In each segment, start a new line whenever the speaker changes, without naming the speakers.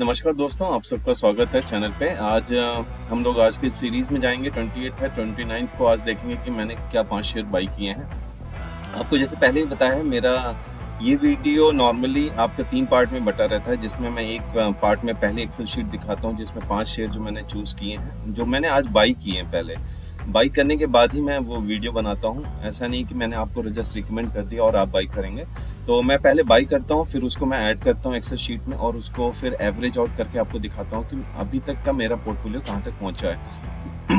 नमस्कार दोस्तों, आप सबका स्वागत है चैनल पे। आज हम लोग आज की सीरीज़ में जाएंगे। 28 है, 29 को आज देखेंगे कि मैंने क्या 5 शेयर बाई किए हैं। आपको जैसे पहले ही बताया है, मेरा ये वीडियो नॉर्मली आपका 3 पार्ट में बटा रहता है, जिसमें मैं एक पार्ट में पहले एक्सेल शीट दिखाता हूँ जिसमें 5 शेयर जो मैंने चूज़ किए हैं, जो मैंने आज बाई किए हैं। पहले बाई करने के बाद ही मैं वो वीडियो बनाता हूँ। ऐसा नहीं कि मैंने आपको जस्ट रिकमेंड कर दिया और आप बाई करेंगे। तो मैं पहले बाई करता हूँ, फिर उसको मैं ऐड करता हूँ एक्सेल शीट में और उसको फिर एवरेज आउट करके आपको दिखाता हूँ कि अभी तक का मेरा पोर्टफोलियो कहाँ तक पहुँचा है।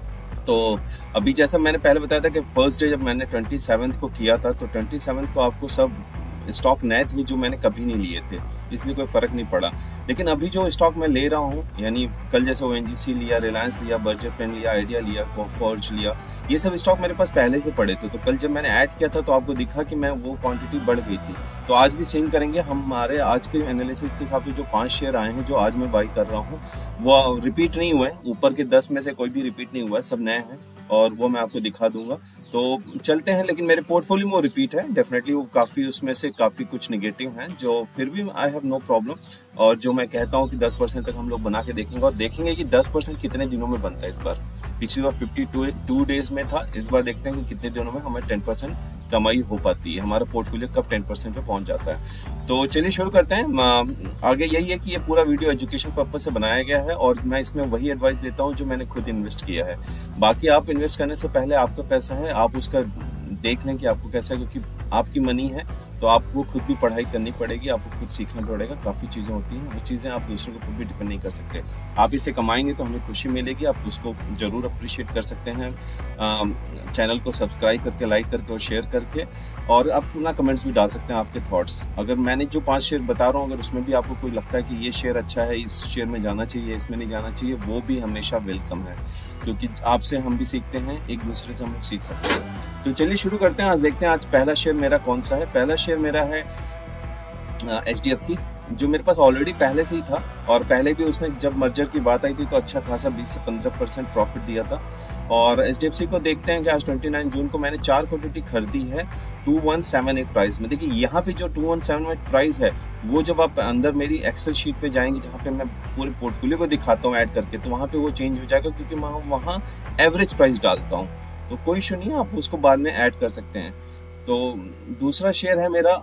तो अभी जैसा मैंने पहले बताया था कि फर्स्ट डे जब मैंने 27 को किया था, तो 27 को आपको सब स्टॉक नए थे जो मैंने कभी नहीं लिए थे, इसलिए कोई फ़र्क नहीं पड़ा। लेकिन अभी जो स्टॉक मैं ले रहा हूँ, यानी कल जैसे ONGC लिया, रिलायंस लिया, बर्जर पेन लिया, आइडिया लिया, कोफोर्ज लिया, ये सब स्टॉक मेरे पास पहले से पड़े थे। तो कल जब मैंने ऐड किया था तो आपको दिखा कि मैं वो क्वांटिटी बढ़ गई थी। तो आज भी सेम करेंगे। हमारे आज के एनालिसिस के हिसाब से जो 5 शेयर आए हैं जो आज मैं बाई कर रहा हूँ, वो रिपीट नहीं हुए। ऊपर के 10 में से कोई भी रिपीट नहीं हुआ है, सब नए हैं और वो मैं आपको दिखा दूंगा। तो चलते हैं। लेकिन मेरे पोर्टफोलियो में वो रिपीट है डेफिनेटली, वो काफ़ी उसमें से काफ़ी कुछ नेगेटिव हैं जो फिर भी आई हैव नो प्रॉब्लम। और जो मैं कहता हूँ कि 10% तक हम लोग बना के देखेंगे और देखेंगे कि 10% कितने दिनों में बनता है इस बार। पिछली बार 52 डेज में था, इस बार देखते हैं कि कितने दिनों में हमें 10% कमाई हो पाती है, हमारा पोर्टफोलियो कब 10% पे पहुंच जाता है। तो चलिए शुरू करते हैं। आगे यही है कि ये पूरा वीडियो एजुकेशन पर्पज से बनाया गया है और मैं इसमें वही एडवाइस देता हूं जो मैंने खुद इन्वेस्ट किया है। बाकी आप इन्वेस्ट करने से पहले आपका पैसा है, आप उसका देख लें कि आपको कैसा है, क्योंकि आपकी मनी है तो आपको खुद भी पढ़ाई करनी पड़ेगी, आपको खुद सीखना पड़ेगा। काफ़ी चीज़ें होती हैं, वो चीज़ें आप दूसरों के ऊपर भी डिपेंड नहीं कर सकते। आप इसे कमाएंगे तो हमें खुशी मिलेगी, आप उसको ज़रूर अप्रिशिएट कर सकते हैं। चैनल को सब्सक्राइब करके, लाइक करके और शेयर करके, और आप अपना कमेंट्स भी डाल सकते हैं, आपके थॉट्स। अगर मैंने जो 5 शेयर बता रहा हूँ, अगर उसमें भी आपको कोई लगता है कि ये शेयर अच्छा है, इस शेयर में जाना चाहिए, इसमें नहीं जाना चाहिए, वो भी हमेशा वेलकम है, क्योंकि आपसे हम भी सीखते हैं, एक दूसरे से हम लोग सीख सकते हैं। तो चलिए शुरू करते हैं। आज देखते हैं आज पहला शेयर मेरा कौन सा है। पहला शेयर मेरा है HDFC, जो मेरे पास ऑलरेडी पहले से ही था और पहले भी उसने जब मर्जर की बात आई थी तो अच्छा खासा 20 से 15% प्रॉफिट दिया था। और HDFC को देखते हैं कि आज 29 जून को मैंने 4 क्वांटिटी खरीदी है 2178 प्राइस में। देखिए यहाँ पे जो 2178 प्राइस है, वो जब आप अंदर मेरी एक्सेल शीट पे जाएंगे जहाँ पे मैं पूरे पोर्टफोलियो को दिखाता हूँ ऐड करके, तो वहाँ पे वो चेंज हो जाएगा, क्योंकि मैं वहाँ एवरेज प्राइस डालता हूँ। तो कोई इशू नहीं है, आप उसको बाद में ऐड कर सकते हैं। तो दूसरा शेयर है मेरा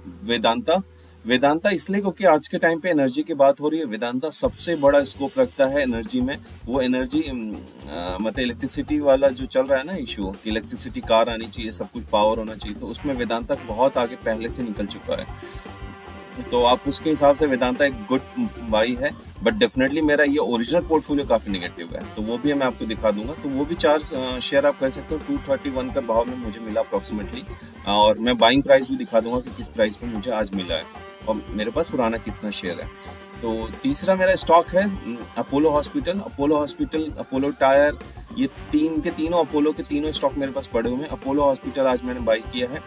वेदांता इसलिए क्योंकि आज के टाइम पे एनर्जी की बात हो रही है। वेदांता सबसे बड़ा स्कोप रखता है एनर्जी में। वो एनर्जी मतलब इलेक्ट्रिसिटी वाला जो चल रहा है ना इशू, कि इलेक्ट्रिसिटी कार आनी चाहिए, सब कुछ पावर होना चाहिए, तो उसमें वेदांता बहुत आगे पहले से निकल चुका है। तो आप उसके हिसाब से वेदांता एक गुड बाई है। बट डेफिनेटली मेरा ये ओरिजिनल पोर्टफोलियो काफ़ी नेगेटिव है, तो वो भी मैं आपको दिखा दूंगा। तो वो भी 4 शेयर आप कर सकते हो। 231 का भाव में मुझे मिला अप्रॉक्सीमेटली, और मैं बाइंग प्राइस भी दिखा दूंगा कि किस प्राइस पे मुझे आज मिला है और मेरे पास पुराना कितना शेयर है। तो तीसरा मेरा स्टॉक है अपोलो हॉस्पिटल, अपोलो टायर। ये तीनों अपोलो के तीनों स्टॉक मेरे पास पड़े हुए हैं। अपोलो हॉस्पिटल आज मैंने बाई किया है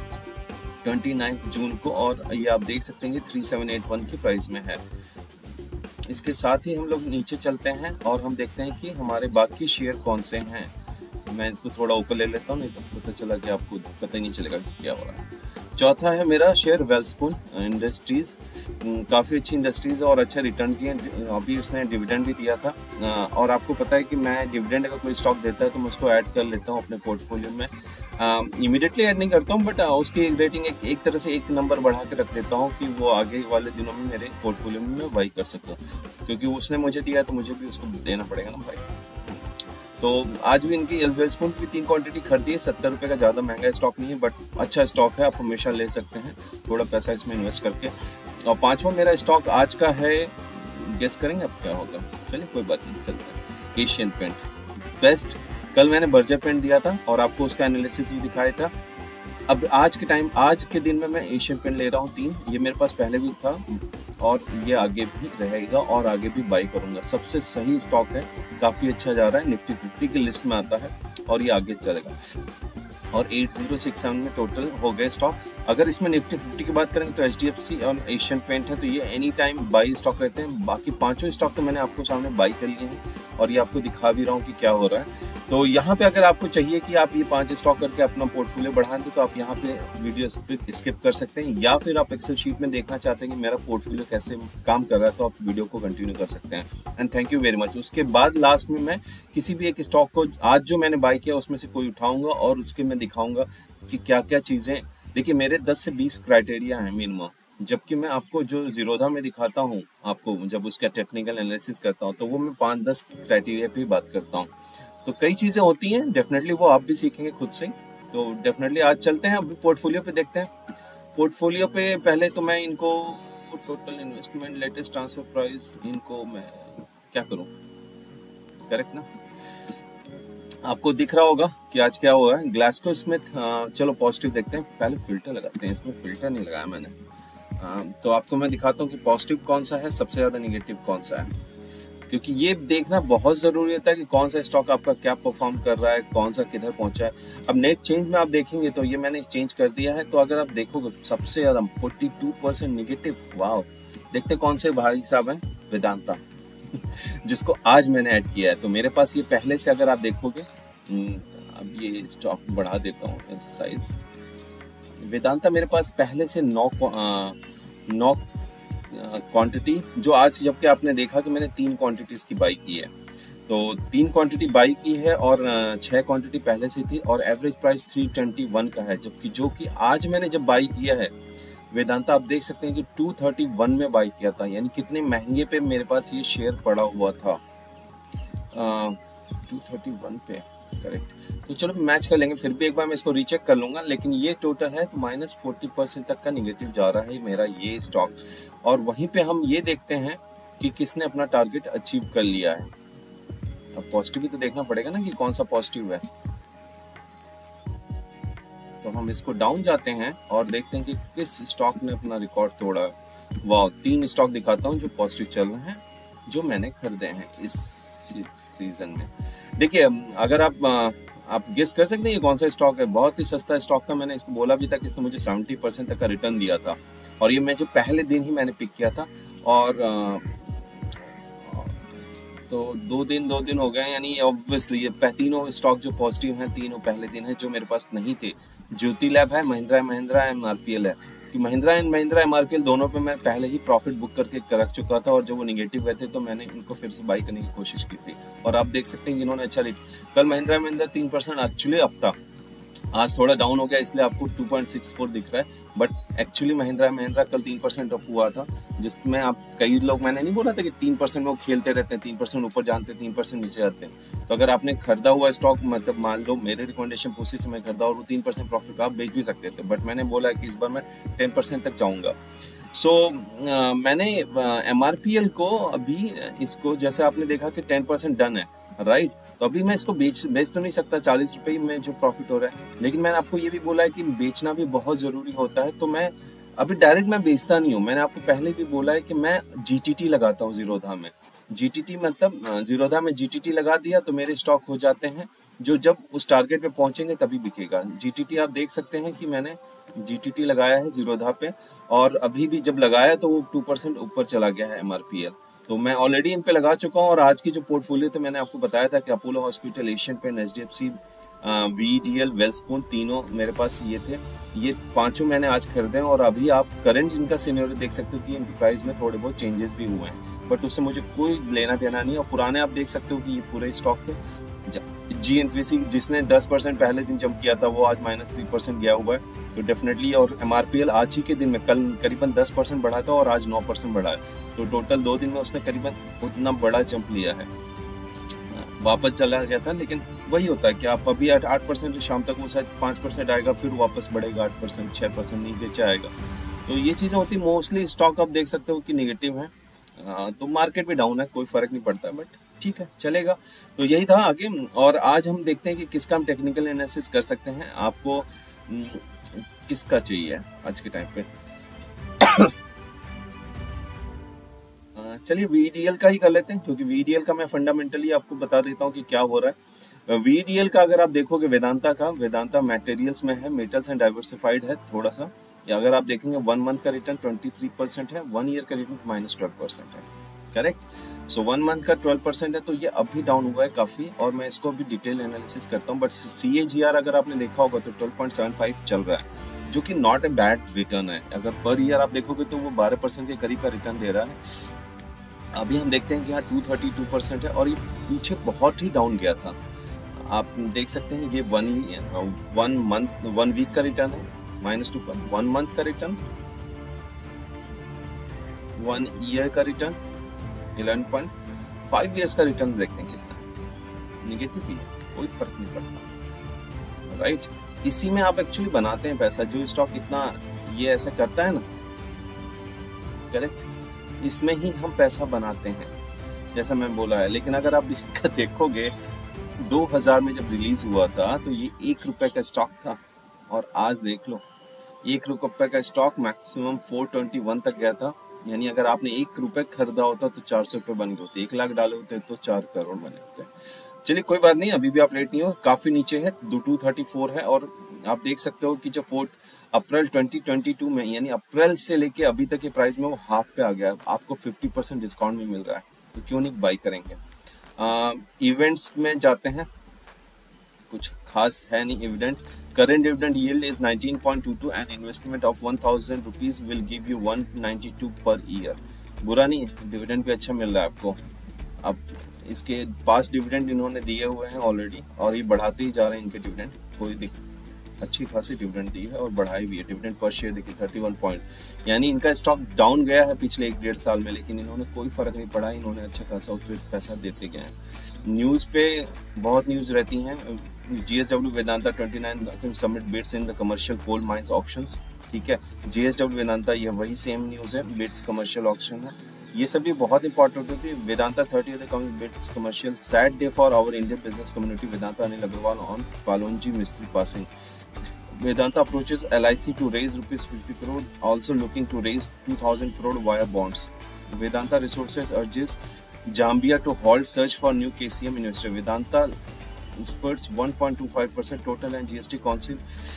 29 जून को और ये आप देख सकते हैं 3781 की प्राइस में है। इसके साथ ही हम लोग नीचे चलते हैं और हम देखते हैं कि हमारे बाकी शेयर कौन से हैं। मैं इसको थोड़ा ऊपर ले लेता हूँ, नहीं तो पता चला कि आपको पता ही नहीं चलेगा क्या हो रहा है। चौथा है मेरा शेयर वेलस्पून इंडस्ट्रीज। काफ़ी अच्छी इंडस्ट्रीज है और अच्छा रिटर्न किए। अभी उसने डिविडेंड भी दिया था, और आपको पता है कि मैं डिविडेंड अगर कोई स्टॉक देता है तो मैं उसको ऐड कर लेता हूँ अपने पोर्टफोलियो में। इमीडिएटली ऐड नहीं करता हूँ, बट उसकी रेटिंग एक तरह से एक नंबर बढ़ा के रख देता हूँ कि वो आगे वाले दिनों में मेरे पोर्टफोलियो में मैं बाई कर सकूँ, क्योंकि उसने मुझे दिया तो मुझे भी उसको देना पड़ेगा ना भाई। तो आज भी इनकी वेलस्पून की 3 क्वांटिटी खरीदी है। 70 रुपये का, ज़्यादा महंगा स्टॉक नहीं है बट अच्छा स्टॉक है, आप हमेशा ले सकते हैं थोड़ा पैसा इसमें इन्वेस्ट करके। और 5वां मेरा स्टॉक आज का है, गेस करेंगे अब क्या होगा, चलिए कोई बात नहीं, चलते हैं। Asian paint best. कल मैंने बर्जर पेंट दिया था और आपको उसका एनालिसिस भी दिखाया था। अब आज के दिन में मैं एशियन पेंट ले रहा हूँ 3। ये मेरे पास पहले भी था और ये आगे भी रहेगा और आगे भी बाई करूंगा। सबसे सही स्टॉक है, काफ़ी अच्छा जा रहा है, निफ्टी 50 की लिस्ट में आता है और ये आगे चलेगा। और 8067 में टोटल हो गए स्टॉक। अगर इसमें निफ्टी 50 की बात करेंगे तो HDFC और एशियन पेंट है, तो ये एनी टाइम बाई स्टॉक रहते हैं। बाकी 5 स्टॉक तो मैंने आपको सामने बाई कर लिए हैं। और ये आपको दिखा भी रहा हूँ कि क्या हो रहा है। तो यहाँ पे अगर आपको चाहिए कि आप ये 5 स्टॉक करके अपना पोर्टफोलियो बढ़ा दें तो आप यहाँ पे वीडियो स्किप कर सकते हैं, या फिर आप एक्सेल शीट में देखना चाहते हैं कि मेरा पोर्टफोलियो कैसे काम कर रहा है तो आप वीडियो को कंटिन्यू कर सकते हैं। And thank you very much. उसके बाद लास्ट में मैं किसी भी एक स्टॉक को आज जो मैंने बाय किया उसमें से कोई उठाऊंगा और उसके मैं दिखाऊंगा कि क्या क्या चीज़ें। देखिए मेरे 10 से 20 क्राइटेरिया हैं मिनिमम, जबकि मैं आपको जो जीरोधा में दिखाता हूँ आपको जब उसका टेक्निकल एनालिसिस करता हूँ तो वो मैं 5-10 क्राइटेरिया पे बात करता हूँ। तो कई चीज़ें होती हैं, डेफिनेटली वो आप भी सीखेंगे खुद से। तो डेफिनेटली आज चलते हैं अभी पोर्टफोलियो पे देखते हैं। पोर्टफोलियो पे पहले तो मैं इनको total investment, latest transfer price, इनको मैं क्या करूँ, करेक्ट ना, आपको दिख रहा होगा कि आज क्या हुआ है। ग्लास्को स्मिथ, चलो पॉजिटिव देखते हैं, पहले फिल्टर लगाते हैं, इसमें फिल्टर नहीं लगाया मैंने। तो आपको मैं दिखाता हूँ कि पॉजिटिव कौन सा है, सबसे ज़्यादा निगेटिव कौन सा है, क्योंकि ये देखना बहुत ज़रूरी होता है कि कौन सा स्टॉक आपका क्या परफॉर्म कर रहा है, कौन सा किधर पहुंचा है। अब नेट चेंज में आप देखेंगे तो ये मैंने चेंज कर दिया है, तो अगर आप देखोगे सबसे ज़्यादा 42% निगेटिव। वाह, देखते कौन से भाई साहब हैं, वेदांता जिसको आज मैंने ऐड किया है। तो मेरे पास ये पहले से, अगर आप देखोगे, अब ये स्टॉक बढ़ा देता हूँ साइज, वेदांता मेरे पास पहले से 9 क्वांटिटी, जो आज जबकि आपने देखा कि मैंने 3 क्वांटिटीज की बाई की है, तो 3 क्वांटिटी बाई की है और 6 क्वांटिटी पहले से थी और एवरेज प्राइस 321 का है। जबकि जो कि आज मैंने जब बाई किया है वेदांता, आप देख सकते हैं कि 231 में बाई किया था, यानी कितने महंगे पे मेरे पास ये शेयर पड़ा हुआ था, 231 पे, करेक्ट। तो चलो मैच कर लेंगे, फिर भी एक बार मैं इसको रीचेक कर लूंगा, लेकिन ये टोटल है तो -40% तक का निगेटिव जा रहा है मेरा ये स्टॉक। और वहीं पे हम ये देखते हैं कि किसने अपना टारगेट अचीव कर लिया है। अब पॉजिटिव भी तो देखना पड़ेगा ना कि कौन सा पॉजिटिव है। तो हम इसको डाउन जाते हैं और देखते हैं कि किस स्टॉक ने अपना रिकॉर्ड तोड़ा। वाह, 3 स्टॉक दिखाता हूँ जो पॉजिटिव चल रहे हैं, जो मैंने खरीदे हैं इस सीजन में। देखिए अगर आप गेस कर सकते हैं ये कौन सा स्टॉक है। बहुत ही सस्ता स्टॉक था, मैंने इसको बोला भी था कि इसने मुझे 70% तक का रिटर्न दिया था, और ये मैं जो पहले दिन ही मैंने पिक किया था। और तो 2 दिन हो गए, यानी ऑब्वियसली ये तीनों स्टॉक जो पॉजिटिव हैं, तीनों पहले दिन है, जो मेरे पास नहीं थे। ज्योति लैब है, महिंद्रा एंड महिंद्रा, MRPL है। कि महिंद्रा एंड महिंद्रा, MRPL दोनों पे मैं पहले ही प्रॉफिट बुक करके रख चुका था, और जब वो निगेटिव हुए थे तो मैंने इनको फिर से बाई करने की कोशिश की थी, और आप देख सकते हैं कि इन्होंने अच्छा रेट। कल महिंद्रा 3% एक्चुअली अप था, आज थोड़ा डाउन हो गया, इसलिए आपको 2.64 दिख रहा है, बट एक्चुअली महिंद्रा कल 3% अप हुआ था, जिसमें आप कई लोग, मैंने नहीं बोला था कि 3% में वो खेलते रहते हैं, 3% ऊपर जानते हैं, 3% नीचे जाते हैं। तो अगर आपने खरीदा हुआ स्टॉक, मतलब मान लो मेरे रिकमेंडेशन उसी समय खरीदा और वो 3% प्रॉफिट आप बेच भी सकते थे, बट मैंने बोला कि इस बार मैं 10% तक जाऊँगा। मैंने MRPL को अभी, इसको जैसे आपने देखा कि 10% डन है, राइट। तो अभी मैं इसको बेच तो नहीं सकता 40 रुपये में जो प्रॉफिट हो रहा है, लेकिन मैंने आपको ये भी बोला है कि बेचना भी बहुत ज़रूरी होता है। तो मैं अभी डायरेक्ट मैं बेचता नहीं हूँ, मैंने आपको पहले भी बोला है कि मैं GTT लगाता हूँ जीरोधा में। GTT मतलब जीरोधा में GTT लगा दिया तो मेरे स्टॉक हो जाते हैं, जो जब उस टारगेट पे पहुंचेंगे तभी बिकेगा। GTT आप देख सकते हैं कि मैंने GTT लगाया है जीरोधा पे, और अभी भी जब लगाया तो वो 2% ऊपर चला गया है MRPL। तो मैं ऑलरेडी इन पे लगा चुका हूँ, और आज की जो पोर्टफोलियो तो मैंने आपको बताया था कि Apollo hospital, Asian paint, HDFC, VDL, Welspun, तीनों मेरे पास ये थे। ये 5 मैंने आज खरीदे हैं, और अभी आप करंट इनका सिनेरियो देख सकते हो कि इनकी प्राइस में थोड़े बहुत चेंजेस भी हुए हैं, बट उससे मुझे कोई लेना देना नहीं। और पुराने आप देख सकते हो कि ये पूरे स्टॉक थे। GNFC जिसने 10% पहले दिन जंप किया था, वो आज -3% गया हुआ है, तो डेफिनेटली। और MRPL आज ही के दिन में, कल करीबन 10% बढ़ा था और आज 9% बढ़ा है, तो टोटल 2 दिन में उसने करीबन उतना बड़ा जंप लिया है। वापस चला गया था, लेकिन वही होता है कि आप अभी 8%, शाम तक वो शायद 5% आएगा, फिर वापस बढ़ेगा 8%, 6% नीचे आएगा। तो ये चीज़ें होती, मोस्टली स्टॉक आप देख सकते हो कि निगेटिव है। तो मार्केट भी डाउन है, कोई फर्क नहीं पड़ता, बट ठीक है, चलेगा। तो यही था आगे। और आज हम देखते हैं कि किसका हम टेक्निकल एनालिसिस कर सकते हैं। आपको किसका चाहिए आज के टाइम पे? चलिए VDL का ही कर लेते हैं, क्योंकि VDL का मैं फंडामेंटली आपको बता देता हूँ कि क्या हो रहा है। VDL का अगर आप देखोगे, वेदांता मटेरियल्स में है, मेटल्स एंड डाइवर्सिफाइड है थोड़ा सा। या अगर आप देखेंगे 1 मंथ का रिटर्न 23% है, 1 ईयर का रिटर्न -12% है, करेक्ट। सो 1 मंथ का 12% है, तो ये अभी डाउन हुआ है काफ़ी, और मैं इसको अभी डिटेल एनालिसिस करता हूँ। बट CAGR अगर आपने देखा होगा तो 12.75 चल रहा है, जो कि नॉट ए बैड रिटर्न है। अगर पर ईयर आप देखोगे तो वो 12% के करीब का रिटर्न दे रहा है। अभी हम देखते हैं कि यहाँ 232% है, और ये पीछे बहुत ही डाउन गया था। आप देख सकते हैं ये 1 वीक का रिटर्न है -2, 1 मंथ का रिटर्न, 1 ईयर का रिटर्न 11.5 ईयर्स का रिटर्न देखते हैं कितना निगेटिव ही है, कोई फर्क नहीं पड़ता, राइट। इसी में आप एक्चुअली बनाते हैं पैसा, जो स्टॉक इतना ये ऐसा करता है ना, करेक्ट, इसमें ही हम पैसा बनाते हैं, जैसा मैं बोला है। लेकिन अगर आप इसका देखोगे 2000 में जब रिलीज हुआ था तो ये 1 रुपए का स्टॉक था, और आज देख लो 1 रुपए का स्टॉक मैक्सिमम 421 तक गया था। यानी अगर आपने 1 रुपए खरीदा होता तो 400 रुपए बन गए होते, 1 लाख डाले होते तो 4 करोड़ बने होते। चलिए कोई बात नहीं, अभी भी आप लेट नहीं हो, काफी नीचे है, 234 है। और आप देख सकते हो कि जो 4 अप्रैल 2022 में, यानी अप्रैल से लेके अभी तक के प्राइस में वो हाफ पे आ गया, आपको 50% डिस्काउंट भी मिल रहा है, तो क्यों नहीं बाई करेंगे। इवेंट्स में जाते हैं, कुछ खास है नहीं event. Current dividend yield is 19.22 and investment of 1000 rupees will give you 192 per year। बुरा नहीं है, डिविडेंड भी अच्छा मिल रहा है आपको। अब इसके पास डिविडेंड इन्होंने दिए हुए हैं ऑलरेडी, और ये बढ़ाते ही जा रहे हैं इनके डिविडेंड, कोई अच्छी खासी डिविडेंड दी है और बढ़ाई भी है। डिविडेंड पर शेयर देखिए 31 पॉइंट, यानी इनका स्टॉक डाउन गया है पिछले 1-1.5 साल में, लेकिन इन्होंने कोई फर्क नहीं पड़ा, इन्होंने अच्छा खासा उस पर पैसा देते गए हैं। न्यूज़ पे बहुत न्यूज़ रहती हैं। GSW Vedanta 29 submit bids in the commercial coal mines auctions, ठीक है। GSW वेदांता ये वही सेम न्यूज़ है, बिड्स कमर्शियल ऑक्शन है, ये सब भी बहुत इंपॉर्टेंट होती है। Vedanta 30th bids commercial, sad day for our Indian business community, Vedanta Anil Agarwal on Pallonji Mistry passing. Vedanta approaches LIC to raise rupees 50 crore, also looking to raise 2000 crore via bonds. Vedanta Resources urges Zambia to halt search for new KCM investor. Vedanta spurts 1.25% total and GST council।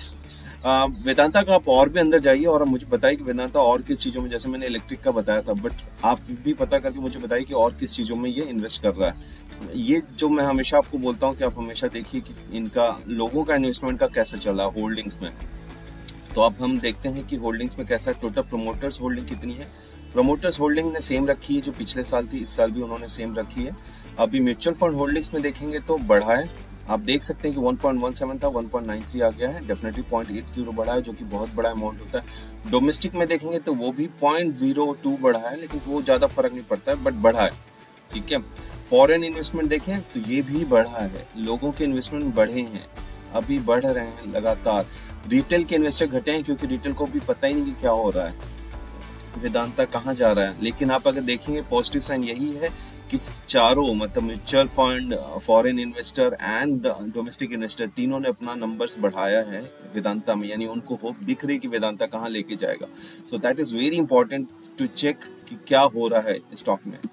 Vedanta का आप और भी अंदर जाइए और मुझे बताइए कि वेदांता और किस चीज़ों में, जैसे मैंने इलेक्ट्रिक का बताया था, बट आप भी पता करके मुझे बताइए कि और किस चीज़ों में ये इन्वेस्ट कर रहा है। ये जो मैं हमेशा आपको बोलता हूँ कि आप हमेशा देखिए कि इनका लोगों का इन्वेस्टमेंट का कैसा चल रहा है होल्डिंग्स में। तो अब हम देखते हैं कि होल्डिंग्स में कैसा है, टोटल प्रोमोटर्स होल्डिंग कितनी है। प्रोमोटर्स होल्डिंग ने सेम रखी है जो पिछले साल थी, इस साल भी उन्होंने सेम रखी है। अभी म्यूचुअल फंड होल्डिंग्स में देखेंगे तो बढ़ा है, आप देख सकते हैं कि 1.17 था, 1.93 आ गया है, डेफिनेटली 0.80 बढ़ा है, जो कि बहुत बड़ा अमाउंट होता है। डोमेस्टिक में देखेंगे तो वो भी 0.02 बढ़ा है, लेकिन वो ज़्यादा फर्क नहीं पड़ता है, बट बढ़ा है, ठीक है। फॉरेन इन्वेस्टमेंट देखें तो ये भी बढ़ा है, लोगों के इन्वेस्टमेंट बढ़े हैं, अभी बढ़ रहे हैं लगातार। रिटेल के इन्वेस्टर घटे हैं क्योंकि रिटेल को भी पता ही नहीं कि क्या हो रहा है, वेदांता कहाँ जा रहा है। लेकिन आप अगर देखेंगे पॉजिटिव साइन यही है कि चारों, मतलब mutual fund, foreign investor and domestic investor, तीनों ने अपना नंबर्स बढ़ाया है वेदांता में, यानी उनको होप दिख रही कि वेदांता कहाँ लेके जाएगा। So that is very important to check कि क्या हो रहा है स्टॉक में।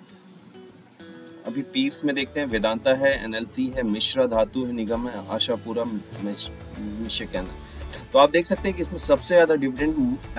अभी पीर्स में देखते हैं, वेदांता है, NLC है, मिश्रा धातु निगम है, आशापुरा मिशिगन है। तो आप देख सकते हैं कि इसमें सबसे ज्यादा डिविडेंड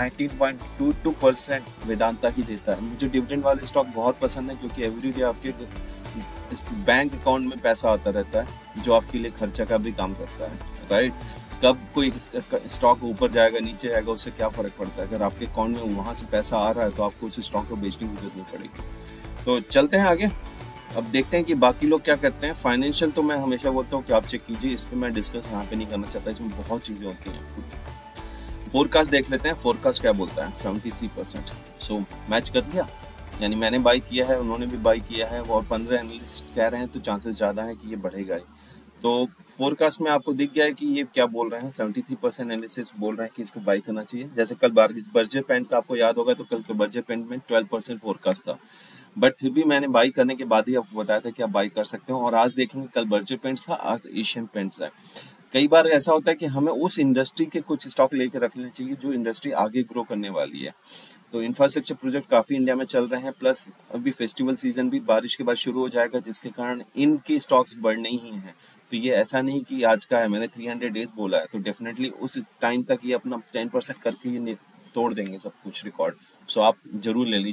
19.22% वेदांता ही देता है। मुझे डिविडेंड वाले स्टॉक बहुत पसंद है क्योंकि एवरीडे आपके इस बैंक अकाउंट में पैसा आता रहता है जो आपके लिए खर्चा का भी काम करता है, राइट। कब कोई स्टॉक ऊपर जाएगा नीचे जाएगा उससे क्या फर्क पड़ता है, अगर आपके अकाउंट में वहां से पैसा आ रहा है तो आपको उस स्टॉक को बेचने की जरूरत नहीं पड़ेगी। तो चलते हैं आगे, अब देखते हैं कि बाकी लोग क्या करते हैं। फाइनेंशियल तो मैं हमेशा बोलता हूँ कि आप चेक कीजिए, इस पर मैं डिस्कस यहाँ पे नहीं करना चाहता, इसमें बहुत चीज़ें होती हैं। फोरकास्ट देख लेते हैं, फोरकास्ट क्या बोलता है, 73%। सो मैच कर दिया, यानी मैंने बाई किया है, उन्होंने भी बाई किया है, और 15 एनालिस्ट कह रहे हैं, तो चांसेस ज़्यादा है कि ये बढ़ेगा ही। तो फोरकास्ट में आपको दिख गया है कि ये क्या बोल रहे हैं, 73% एनालिसिस बोल रहे हैं कि इसको बाई करना चाहिए। जैसे कल बर्जर पेंट का आपको याद होगा, तो कल के बर्जर पेंट में 12% फोरकास्ट था, बट फिर भी मैंने बाई करने के बाद ही आपको बताया था कि आप बाई कर सकते हो। और आज देखेंगे, कल बर्जर पेंट्स था, आज एशियन पेंट्स है। कई बार ऐसा होता है कि हमें उस इंडस्ट्री के कुछ स्टॉक लेकर रखने चाहिए जो इंडस्ट्री आगे ग्रो करने वाली है। तो इंफ्रास्ट्रक्चर प्रोजेक्ट काफ़ी इंडिया में चल रहे हैं, प्लस अभी फेस्टिवल सीजन भी बारिश के बाद शुरू हो जाएगा, जिसके कारण इनके स्टॉक्स बढ़ने ही हैं। तो ये ऐसा नहीं कि आज का है, मैंने 300 डेज बोला है, तो डेफिनेटली उस टाइम तक ये अपना 10% करके ये तोड़ देंगे सब कुछ रिकॉर्ड। सो आप जरूर ले लीजिए,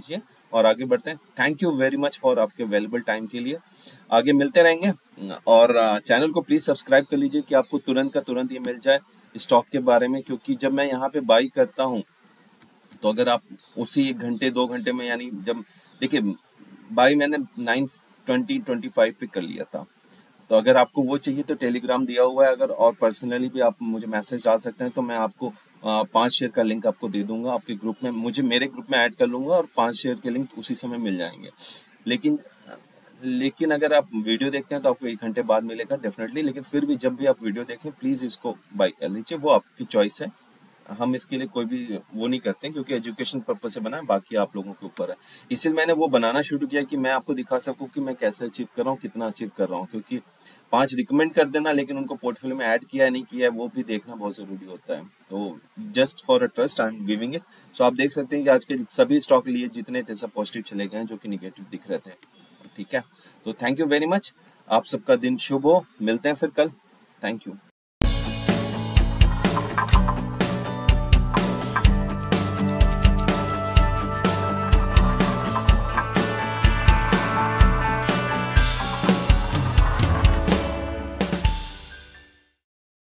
और आगे बढ़ते हैं। Thank you very much for आपके वैल्यूबल टाइम के लिए। आगे मिलते रहेंगे और चैनल को प्लीज़ सब्सक्राइब कर लीजिए कि आपको तुरंत का तुरंत ये मिल जाए स्टॉक के बारे में, क्योंकि जब मैं यहाँ पे बाई करता हूँ तो अगर आप उसी 1 घंटे 2 घंटे में, यानी जब देखिए बाई मैंने 9:20-25 पे कर लिया था, तो अगर आपको वो चाहिए तो टेलीग्राम दिया हुआ है, अगर और पर्सनली भी आप मुझे मैसेज डाल सकते हैं, तो मैं आपको 5 शेयर का लिंक आपको दे दूंगा आपके ग्रुप में, मुझे मेरे ग्रुप में ऐड कर लूंगा और 5 शेयर के लिंक उसी समय मिल जाएंगे। लेकिन लेकिन अगर आप वीडियो देखते हैं तो आपको 1 घंटे बाद मिलेगा डेफिनेटली, लेकिन फिर भी जब भी आप वीडियो देखें प्लीज़ इसको बाई कर लीजिए, वो आपकी चॉइस है। हम इसके लिए कोई भी वो नहीं करते हैं, क्योंकि एजुकेशन पर्पज से बना है, बाकी आप लोगों के ऊपर है। इसलिए मैंने वो बनाना शुरू किया कि मैं आपको दिखा सकूं कि मैं कैसे अचीव कर रहा हूँ, कितना अचीव कर रहा हूँ, क्योंकि 5 रिकमेंड कर देना लेकिन उनको पोर्टफोलियो में ऐड किया है नहीं किया है वो भी देखना बहुत ज़रूरी होता है। तो just for a trust I am giving it. So आप देख सकते हैं कि आज के सभी स्टॉक लिए जितने थे सब पॉजिटिव चले गए हैं, जो कि निगेटिव दिख रहे थे। ठीक है, तो थैंक यू वेरी मच, आप सबका दिन शुभ हो, मिलते हैं फिर कल। Thank you.